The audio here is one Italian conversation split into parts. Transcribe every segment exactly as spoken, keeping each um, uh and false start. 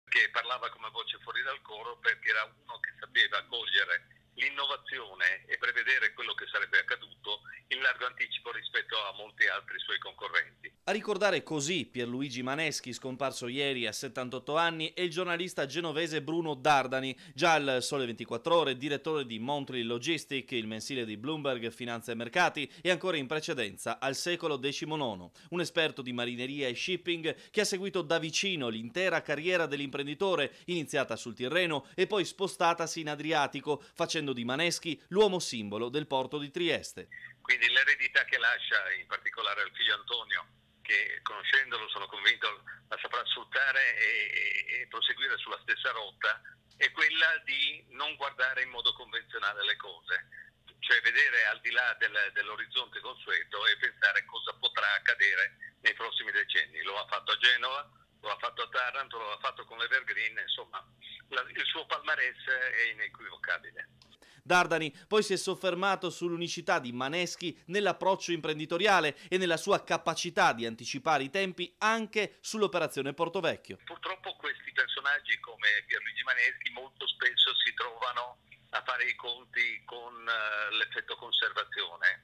che parlava come voce fuori dal coro perché era uno che sapeva cogliere l'innovazione e prevedere quello che sarebbe accaduto in largo anticipo rispetto a molti altri suoi concorrenti. A ricordare così Pierluigi Maneschi, scomparso ieri a settantotto anni, è il giornalista genovese Bruno Dardani, già al Sole ventiquattro Ore, direttore di Montreal Logistic, il mensile di Bloomberg Finanza e Mercati, e ancora in precedenza al Secolo diciannove, un esperto di marineria e shipping che ha seguito da vicino l'intera carriera dell'imprenditore, iniziata sul Tirreno e poi spostatasi in Adriatico, facendo di Maneschi l'uomo simbolo del porto di Trieste. Quindi l'eredità che lascia in particolare al figlio Antonio, che conoscendolo sono convinto la saprà sfruttare e, e proseguire sulla stessa rotta, è quella di non guardare in modo convenzionale le cose, cioè vedere al di là del, dell'orizzonte consueto e pensare cosa potrà accadere nei prossimi decenni. Lo ha fatto a Genova, lo ha fatto a Taranto, lo ha fatto con l'Evergreen, insomma la, il suo palmarès è inequivocabile. Dardani poi si è soffermato sull'unicità di Maneschi nell'approccio imprenditoriale e nella sua capacità di anticipare i tempi anche sull'operazione Portovecchio. Purtroppo questi personaggi come Pierluigi Maneschi molto spesso si trovano a fare i conti con uh, l'effetto conservazione,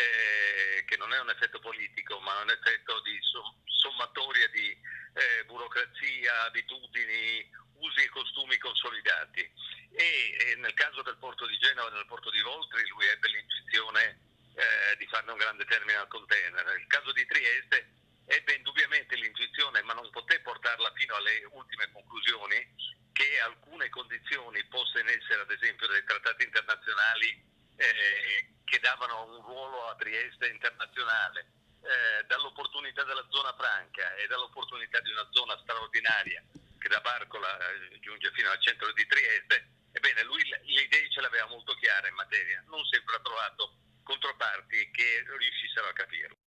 eh, che non è un effetto politico ma è un effetto di som- sommatoria di eh, burocrazia, abitudini, usi e costumi consolidati. E, e nel caso del porto di Genova e nel porto di Voltri lui ebbe l'intuizione eh, di farne un grande terminal container. Nel caso di Trieste ebbe indubbiamente l'intuizione, ma non poté portarla fino alle ultime conclusioni, che alcune condizioni poste in essere, ad esempio dai trattati internazionali eh, che davano un ruolo a Trieste internazionale, eh, dall'opportunità della zona franca e dall'opportunità di una zona straordinaria che da Barcola eh, giunge fino al centro di Trieste. Ebbene, lui le idee ce le aveva molto chiare in materia, non sempre ha trovato controparti che riuscissero a capirlo.